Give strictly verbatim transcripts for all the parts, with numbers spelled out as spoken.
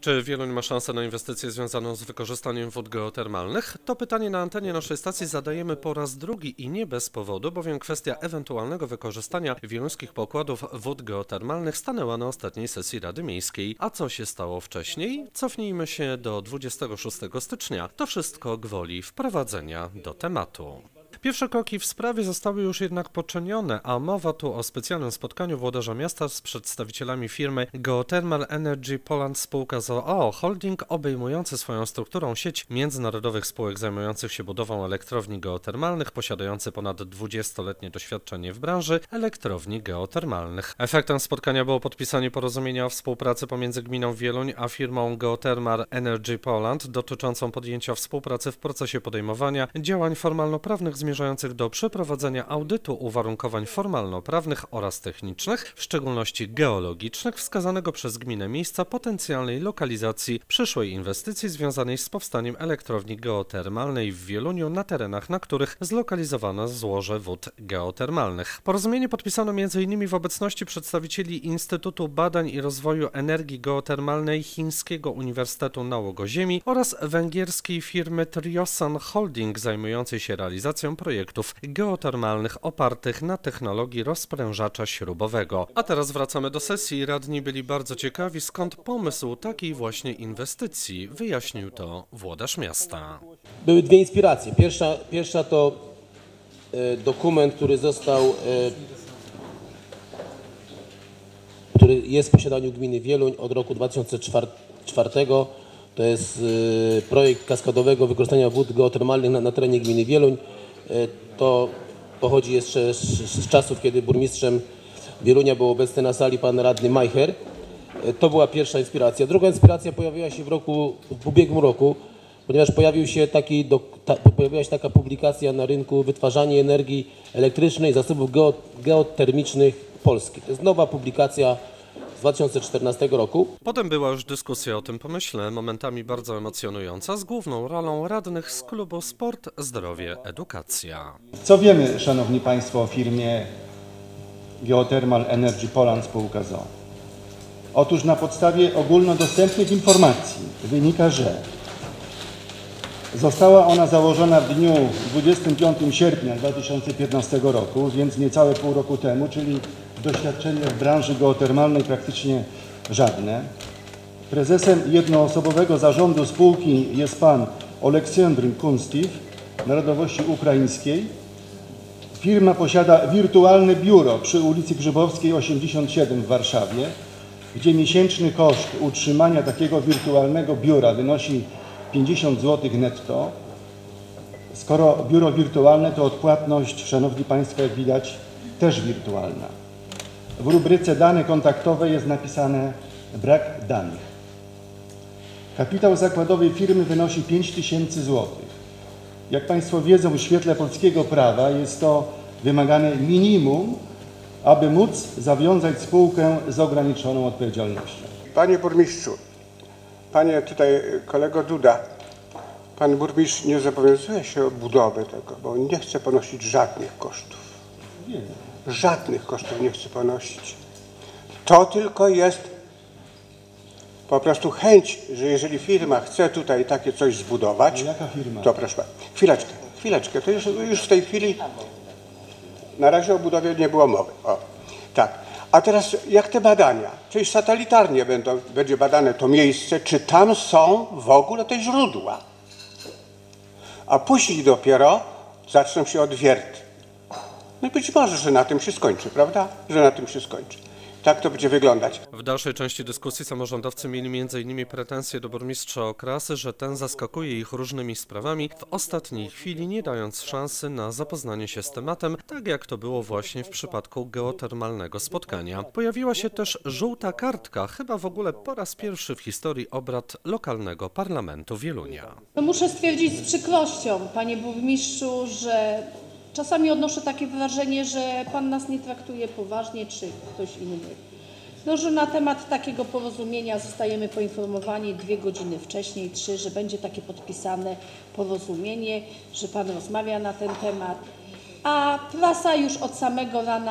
Czy Wieluń ma szansę na inwestycje związaną z wykorzystaniem wód geotermalnych? To pytanie na antenie naszej stacji zadajemy po raz drugi i nie bez powodu, bowiem kwestia ewentualnego wykorzystania wieluńskich pokładów wód geotermalnych stanęła na ostatniej sesji Rady Miejskiej. A co się stało wcześniej? Cofnijmy się do dwudziestego szóstego stycznia. To wszystko gwoli wprowadzenia do tematu. Pierwsze kroki w sprawie zostały już jednak poczynione, a mowa tu o specjalnym spotkaniu włodarza miasta z przedstawicielami firmy Geothermal Energy Poland spółka z o o, holding obejmujący swoją strukturą sieć międzynarodowych spółek zajmujących się budową elektrowni geotermalnych, posiadający ponad dwudziestoletnie doświadczenie w branży elektrowni geotermalnych. Efektem spotkania było podpisanie porozumienia o współpracy pomiędzy gminą Wieluń a firmą Geothermal Energy Poland dotyczącą podjęcia współpracy w procesie podejmowania działań formalnoprawnych zmierzonych do przeprowadzenia audytu uwarunkowań formalno-prawnych oraz technicznych, w szczególności geologicznych, wskazanego przez gminę miejsca potencjalnej lokalizacji przyszłej inwestycji związanej z powstaniem elektrowni geotermalnej w Wieluniu na terenach, na których zlokalizowano złoże wód geotermalnych. Porozumienie podpisano między innymi w obecności przedstawicieli Instytutu Badań i Rozwoju Energii Geotermalnej Chińskiego Uniwersytetu Nałogoziemi oraz węgierskiej firmy Triosan Holding zajmującej się realizacją projektów geotermalnych opartych na technologii rozprężacza śrubowego. A teraz wracamy do sesji. Radni byli bardzo ciekawi, skąd pomysł takiej właśnie inwestycji. Wyjaśnił to włodarz miasta. Były dwie inspiracje. Pierwsza, pierwsza to e, dokument, który został, e, który jest w posiadaniu gminy Wieluń od roku dwa tysiące czwartego. To jest e, projekt kaskadowego wykorzystania wód geotermalnych na, na terenie gminy Wieluń. To pochodzi jeszcze z, z czasów, kiedy burmistrzem Wielunia był obecny na sali pan radny Majcher. To była pierwsza inspiracja. Druga inspiracja pojawiła się w roku, w ubiegłym roku, ponieważ pojawił się taki, do, ta, pojawiła się taka publikacja na rynku Wytwarzanie energii elektrycznej zasobów geo, geotermicznych Polski. To jest nowa publikacja z dwa tysiące czternastego roku. Potem była już dyskusja o tym pomyśle, momentami bardzo emocjonująca, z główną rolą radnych z klubu Sport, Zdrowie, Edukacja. Co wiemy, szanowni państwo, o firmie Geothermal Energy Poland spółka z o o? Otóż na podstawie ogólnodostępnych informacji wynika, że została ona założona w dniu dwudziestego piątego sierpnia dwa tysiące piętnastego roku, więc niecałe pół roku temu, czyli doświadczenie w branży geotermalnej praktycznie żadne. Prezesem jednoosobowego zarządu spółki jest pan Oleksandr Kunstiw, narodowości ukraińskiej. Firma posiada wirtualne biuro przy ulicy Grzybowskiej osiemdziesiąt siedem w Warszawie, gdzie miesięczny koszt utrzymania takiego wirtualnego biura wynosi pięćdziesiąt złotych netto. Skoro biuro wirtualne, to odpłatność, szanowni państwo, jak widać, też wirtualna. W rubryce dane kontaktowe jest napisane brak danych. Kapitał zakładowy firmy wynosi pięć tysięcy złotych. Jak państwo wiedzą, w świetle polskiego prawa jest to wymagane minimum, aby móc zawiązać spółkę z ograniczoną odpowiedzialnością. Panie burmistrzu, panie tutaj kolego Duda, pan burmistrz nie zobowiązuje się o budowę tego, bo on nie chce ponosić żadnych kosztów. Nie. Żadnych kosztów nie chce ponosić. To tylko jest po prostu chęć, że jeżeli firma chce tutaj takie coś zbudować, a jaka firma? To proszę, chwileczkę, chwileczkę, to już, już w tej chwili, na razie o budowie nie było mowy. O, tak. A teraz jak te badania, czyli satelitarnie będą, będzie badane to miejsce, czy tam są w ogóle te źródła. A później dopiero zaczną się odwierty. No i być może, że na tym się skończy, prawda? Że na tym się skończy. Tak to będzie wyglądać. W dalszej części dyskusji samorządowcy mieli między innymi pretensje do burmistrza Okrasy, że ten zaskakuje ich różnymi sprawami w ostatniej chwili, nie dając szansy na zapoznanie się z tematem, tak jak to było właśnie w przypadku geotermalnego spotkania. Pojawiła się też żółta kartka, chyba w ogóle po raz pierwszy w historii obrad lokalnego parlamentu Wielunia. No muszę stwierdzić z przykrością, panie burmistrzu, że czasami odnoszę takie wrażenie, że pan nas nie traktuje poważnie, czy ktoś inny. No, że na temat takiego porozumienia zostajemy poinformowani dwie godziny wcześniej, trzy, że będzie takie podpisane porozumienie, że pan rozmawia na ten temat. A prasa już od samego rana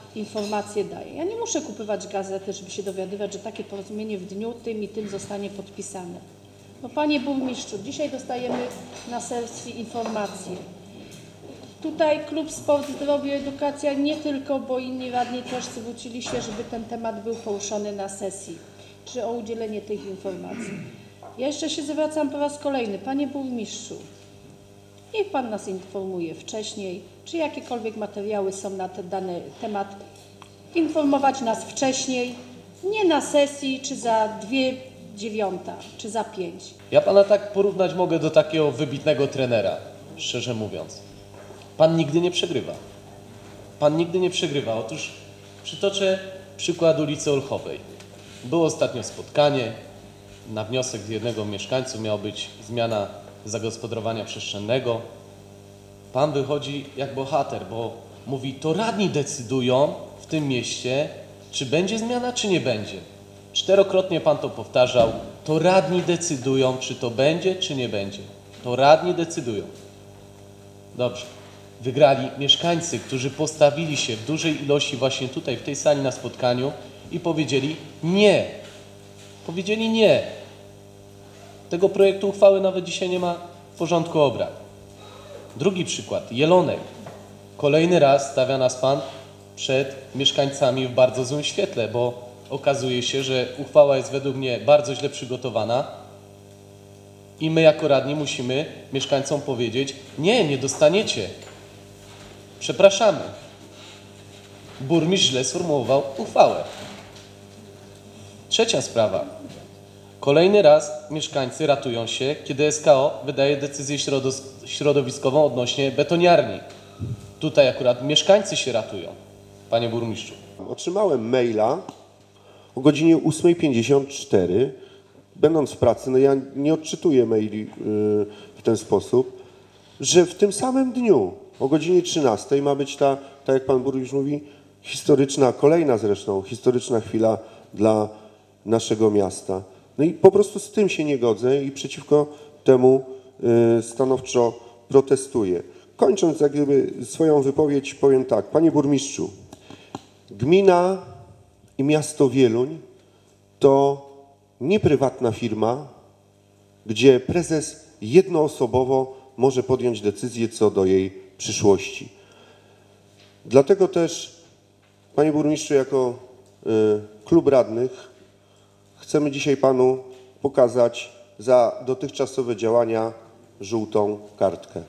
informacje daje. Ja nie muszę kupować gazety, żeby się dowiadywać, że takie porozumienie w dniu tym i tym zostanie podpisane. No panie burmistrzu, dzisiaj dostajemy na sesji informacje. Tutaj Klub Sport, Zdrowie, Edukacja, nie tylko, bo inni radni też zwrócili się, żeby ten temat był poruszony na sesji, czy o udzielenie tych informacji. Ja jeszcze się zwracam po raz kolejny. Panie burmistrzu, niech pan nas informuje wcześniej, czy jakiekolwiek materiały są na ten dany temat. Informować nas wcześniej, nie na sesji, czy za dwie dziewiąta, czy za pięć. Ja pana tak porównać mogę do takiego wybitnego trenera, szczerze mówiąc. Pan nigdy nie przegrywa. Pan nigdy nie przegrywa. Otóż przytoczę przykład ulicy Olchowej. Było ostatnio spotkanie. Na wniosek jednego mieszkańców miała być zmiana zagospodarowania przestrzennego. Pan wychodzi jak bohater, bo mówi, to radni decydują w tym mieście, czy będzie zmiana, czy nie będzie. Czterokrotnie pan to powtarzał. To radni decydują, czy to będzie, czy nie będzie. To radni decydują. Dobrze. Wygrali mieszkańcy, którzy postawili się w dużej ilości właśnie tutaj, w tej sali na spotkaniu i powiedzieli nie. Powiedzieli nie. Tego projektu uchwały nawet dzisiaj nie ma w porządku obrad. Drugi przykład. Jelonek. Kolejny raz stawia nas pan przed mieszkańcami w bardzo złym świetle, bo okazuje się, że uchwała jest według mnie bardzo źle przygotowana i my jako radni musimy mieszkańcom powiedzieć nie, nie dostaniecie. Przepraszamy. Burmistrz źle sformułował uchwałę. Trzecia sprawa. Kolejny raz mieszkańcy ratują się, kiedy S K O wydaje decyzję środowiskową odnośnie betoniarni. Tutaj akurat mieszkańcy się ratują, panie burmistrzu. Otrzymałem maila o godzinie ósmej pięćdziesiąt cztery. Będąc w pracy, no ja nie odczytuję maili w ten sposób, że w tym samym dniu o godzinie trzynastej ma być ta, tak jak pan burmistrz mówi, historyczna, kolejna zresztą, historyczna chwila dla naszego miasta. No i po prostu z tym się nie godzę i przeciwko temu stanowczo protestuję. Kończąc jak gdyby swoją wypowiedź, powiem tak. Panie burmistrzu, gmina i miasto Wieluń to nie prywatna firma, gdzie prezes jednoosobowo może podjąć decyzję co do jej przyszłości. Dlatego też, panie burmistrzu, jako y, klub radnych chcemy dzisiaj panu pokazać za dotychczasowe działania żółtą kartkę.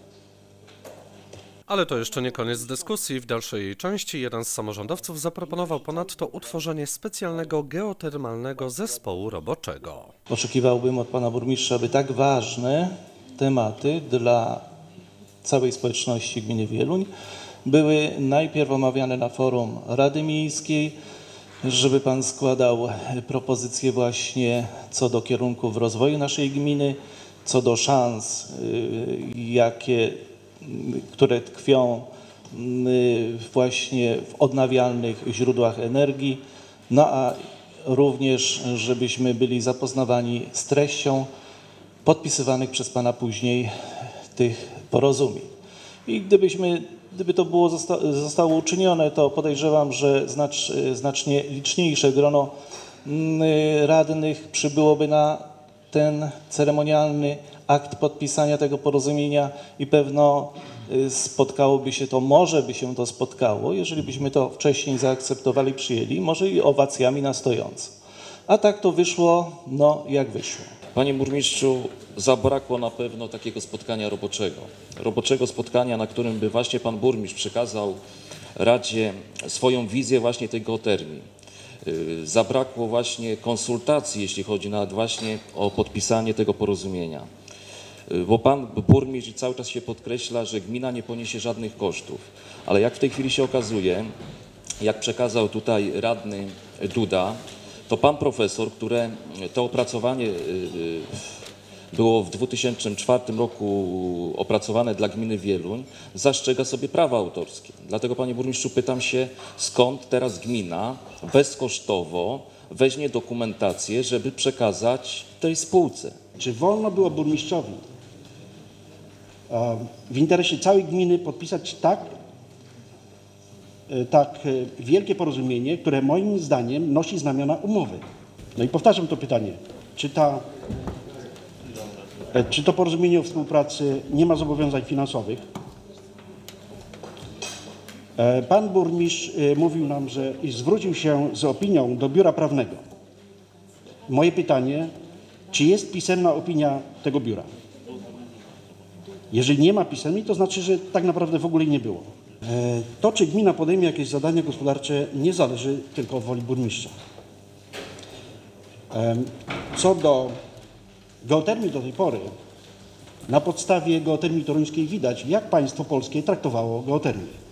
Ale to jeszcze nie koniec dyskusji. W dalszej jej części jeden z samorządowców zaproponował ponadto utworzenie specjalnego geotermalnego zespołu roboczego. Oczekiwałbym od pana burmistrza, aby tak ważne tematy dla całej społeczności gminy Wieluń były najpierw omawiane na forum Rady Miejskiej, żeby pan składał propozycje właśnie co do kierunków rozwoju naszej gminy, co do szans, jakie, które tkwią właśnie w odnawialnych źródłach energii, no a również żebyśmy byli zapoznawani z treścią podpisywanych przez pana później tych porozumień. I gdybyśmy, gdyby to było zosta zostało uczynione, to podejrzewam, że znacz, znacznie liczniejsze grono radnych przybyłoby na ten ceremonialny akt podpisania tego porozumienia i pewno spotkałoby się to, może by się to spotkało, jeżeli byśmy to wcześniej zaakceptowali, przyjęli, może i owacjami na stojąco. A tak to wyszło, no jak wyszło. Panie burmistrzu, zabrakło na pewno takiego spotkania roboczego. Roboczego spotkania, na którym by właśnie pan burmistrz przekazał Radzie swoją wizję właśnie tej geotermii. Zabrakło właśnie konsultacji, jeśli chodzi nawet właśnie o podpisanie tego porozumienia. Bo pan burmistrz cały czas się podkreśla, że gmina nie poniesie żadnych kosztów. Ale jak w tej chwili się okazuje, jak przekazał tutaj radny Duda, to pan profesor, które to opracowanie było w dwa tysiące czwartym roku opracowane dla gminy Wieluń, zastrzega sobie prawa autorskie. Dlatego, panie burmistrzu, pytam się, skąd teraz gmina bezkosztowo weźmie dokumentację, żeby przekazać tej spółce. Czy wolno było burmistrzowi w interesie całej gminy podpisać tak tak wielkie porozumienie, które moim zdaniem nosi znamiona umowy. No i powtarzam to pytanie, czy, ta, czy to porozumienie o współpracy nie ma zobowiązań finansowych? Pan burmistrz mówił nam, że i zwrócił się z opinią do biura prawnego. Moje pytanie, czy jest pisemna opinia tego biura? Jeżeli nie ma pisemnej, to znaczy, że tak naprawdę w ogóle nie było. To, czy gmina podejmie jakieś zadania gospodarcze, nie zależy tylko od woli burmistrza. Co do geotermii do tej pory, na podstawie geotermii toruńskiej widać, jak państwo polskie traktowało geotermię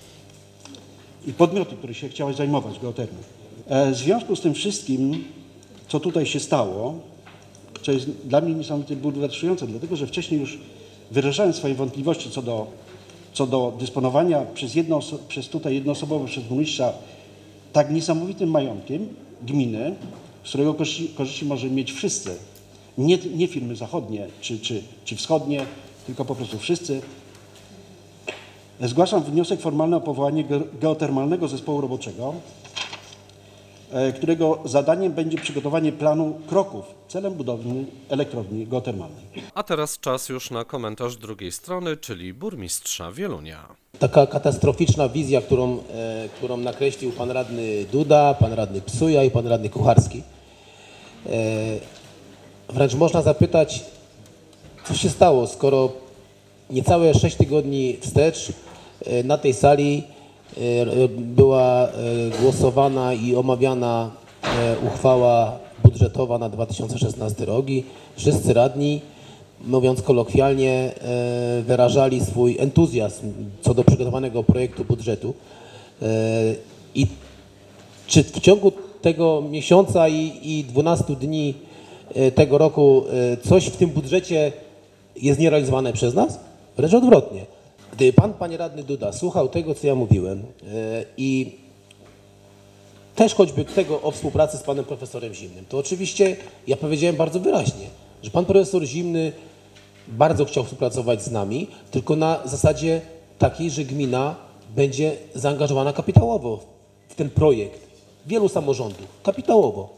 i podmioty, które się chciały zajmować geotermią. W związku z tym wszystkim, co tutaj się stało, co jest dla mnie niesamowicie bulwersujące, dlatego że wcześniej już wyrażałem swoje wątpliwości co do, co do dysponowania przez, jedno, przez tutaj jednoosobowo przez burmistrza tak niesamowitym majątkiem gminy, z którego korzyści, korzyści może mieć wszyscy, nie, nie firmy zachodnie czy, czy, czy wschodnie, tylko po prostu wszyscy. Zgłaszam wniosek formalny o powołanie geotermalnego zespołu roboczego, którego zadaniem będzie przygotowanie planu kroków celem budowy elektrowni geotermalnej. A teraz czas już na komentarz drugiej strony, czyli burmistrza Wielunia. Taka katastroficzna wizja, którą, e, którą nakreślił pan radny Duda, pan radny Psuja i pan radny Kucharski. E, wręcz można zapytać, co się stało, skoro niecałe sześć tygodni wstecz e, na tej sali była głosowana i omawiana uchwała budżetowa na dwa tysiące szesnasty rok i wszyscy radni, mówiąc kolokwialnie, wyrażali swój entuzjazm co do przygotowanego projektu budżetu. I czy w ciągu tego miesiąca i, i dwunastu dni tego roku coś w tym budżecie jest nierealizowane przez nas? Wręcz odwrotnie. Gdy pan, panie radny Duda, słuchał tego, co ja mówiłem yy, i też choćby tego o współpracy z panem profesorem Zimnym, to oczywiście ja powiedziałem bardzo wyraźnie, że pan profesor Zimny bardzo chciał współpracować z nami, tylko na zasadzie takiej, że gmina będzie zaangażowana kapitałowo w ten projekt. Wielu samorządów, kapitałowo.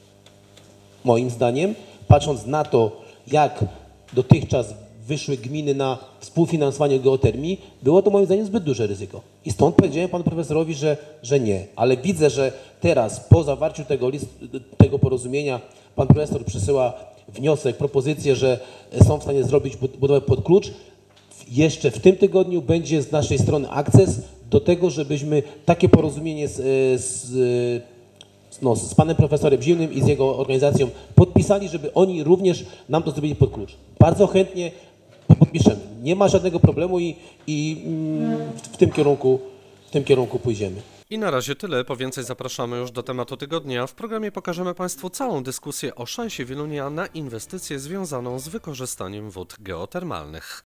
Moim zdaniem, patrząc na to, jak dotychczas wyszły gminy na współfinansowanie geotermii, było to moim zdaniem zbyt duże ryzyko. I stąd powiedziałem panu profesorowi, że, że nie. Ale widzę, że teraz po zawarciu tego, list, tego porozumienia pan profesor przysyła wniosek, propozycję, że są w stanie zrobić budowę pod klucz. Jeszcze w tym tygodniu będzie z naszej strony akces do tego, żebyśmy takie porozumienie z, z, no, z panem profesorem Zimnym i z jego organizacją podpisali, żeby oni również nam to zrobili pod klucz. Bardzo chętnie podpiszemy. Nie ma żadnego problemu i, i w tym kierunku, w tym kierunku pójdziemy. I na razie tyle, po więcej zapraszamy już do tematu tygodnia. W programie pokażemy państwu całą dyskusję o szansie Wielunia na inwestycję związaną z wykorzystaniem wód geotermalnych.